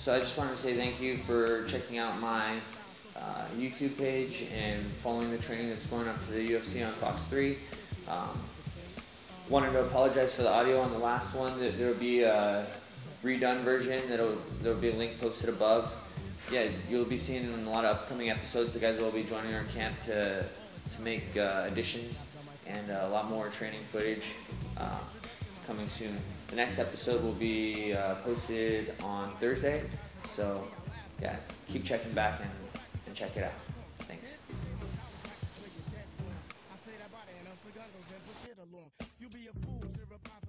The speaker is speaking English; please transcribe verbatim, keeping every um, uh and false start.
So I just wanted to say thank you for checking out my uh, YouTube page and following the training that's going up to the U F C on Fox three. Um, wanted to apologize for the audio on the last one. There will be a redone version. That'll there will be a link posted above. Yeah, you'll be seeing in a lot of upcoming episodes. The guys will be joining our camp to to make uh, additions and uh, a lot more training footage uh, coming soon. The next episode will be uh, posted on Thursday. So yeah, keep checking back and, and check it out. Thanks. I say that body and I'm so gonna go then push it along. You be a fool, zero pop